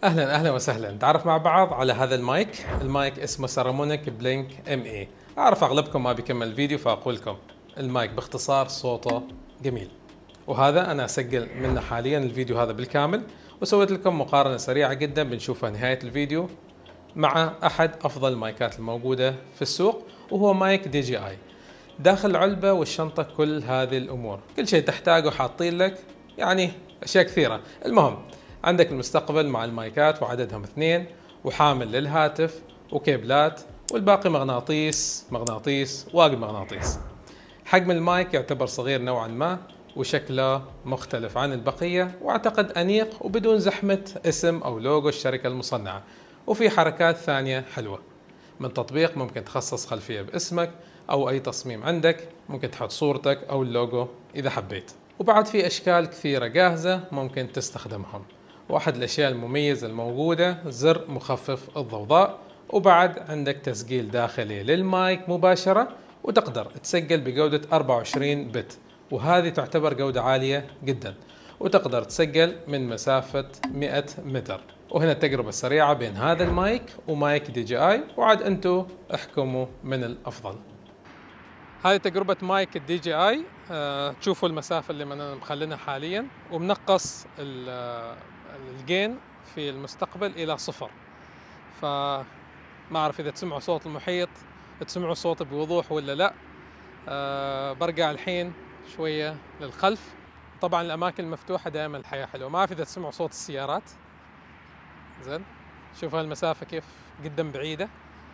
اهلا اهلا وسهلا، نتعرف مع بعض على هذا المايك اسمه سارامونيك بلينك ام اي. اعرف اغلبكم ما بيكمل الفيديو فاقول لكم المايك باختصار صوته جميل، وهذا انا اسجل منه حاليا الفيديو هذا بالكامل، وسويت لكم مقارنة سريعة جدا بنشوفها نهاية الفيديو مع احد افضل المايكات الموجودة في السوق، وهو مايك دي جي اي. داخل العلبة والشنطة كل هذه الامور، كل شيء تحتاجه حاطين لك، يعني اشياء كثيرة. المهم عندك المستقبل مع المايكات وعددهم 2، وحامل للهاتف وكيبلات، والباقي مغناطيس واقي مغناطيس. حجم المايك يعتبر صغير نوعا ما، وشكله مختلف عن البقية، واعتقد انيق وبدون زحمة اسم او لوجو الشركة المصنعة. وفي حركات ثانية حلوة من تطبيق، ممكن تخصص خلفية باسمك او اي تصميم عندك، ممكن تحط صورتك او اللوجو اذا حبيت. وبعد في اشكال كثيرة جاهزة ممكن تستخدمهم. واحد الاشياء المميزة الموجودة زر مخفف الضوضاء، وبعد عندك تسجيل داخلي للمايك مباشرة، وتقدر تسجل بجودة 24 بت، وهذه تعتبر جودة عالية جدا، وتقدر تسجل من مسافة 100 متر. وهنا التجربة السريعة بين هذا المايك ومايك دي جي اي، وعاد انتم احكموا من الافضل. هذه تجربة مايك الدي جي اي. تشوفوا المسافة اللي أنا مخلينها حاليا، ومنقص الجين في المستقبل إلى 0. فما أعرف إذا تسمعوا صوت المحيط، تسمعوا صوت بوضوح ولا لا. برجع الحين شوية للخلف. طبعا الأماكن المفتوحة دائما الحياة حلوة. ما أعرف إذا تسمعوا صوت السيارات. زين، شوفوا هالمسافة كيف جدا بعيدة،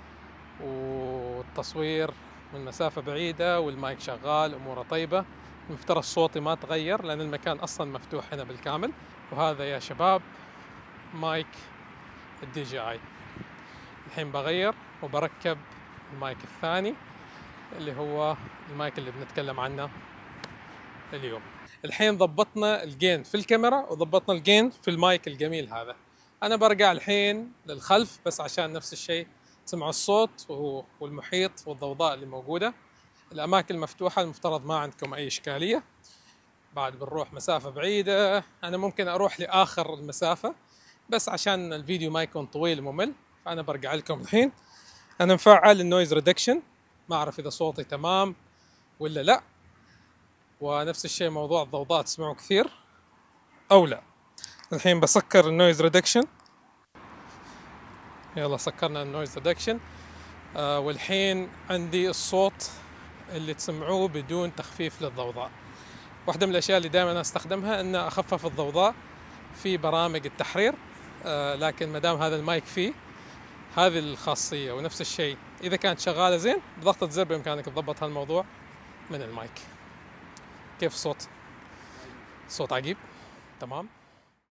والتصوير من مسافة بعيدة، والمايك شغال، أموره طيبة. المفترض صوتي ما تغير لأن المكان أصلا مفتوح هنا بالكامل. وهذا يا شباب مايك الدي جي اي. الحين بغير وبركب المايك الثاني اللي هو المايك اللي بنتكلم عنه اليوم. الحين ضبطنا الجين في الكاميرا وضبطنا الجين في المايك الجميل هذا. أنا برجع الحين للخلف بس عشان نفس الشيء تسمعوا الصوت والمحيط والضوضاء اللي موجودة. الأماكن المفتوحة المفترض ما عندكم أي إشكالية. بعد بنروح مسافة بعيدة، أنا ممكن أروح لآخر المسافة بس عشان الفيديو ما يكون طويل وممل، فأنا برجع لكم الحين. أنا مفعل النويز ريدكشن، ما أعرف إذا صوتي تمام ولا لا، ونفس الشيء موضوع الضوضاء تسمعوا كثير أو لا. الحين بسكر النويز ريدكشن. يلا سكرنا النويز ريدكشن. والحين عندي الصوت اللي تسمعوه بدون تخفيف للضوضاء. واحدة من الأشياء اللي دائما أستخدمها أن أخفف الضوضاء في برامج التحرير، لكن ما دام هذا المايك فيه هذه الخاصية، ونفس الشيء إذا كانت شغالة زين بضغطة زر بإمكانك تضبط هالموضوع من المايك. كيف الصوت؟ صوت عجيب، تمام.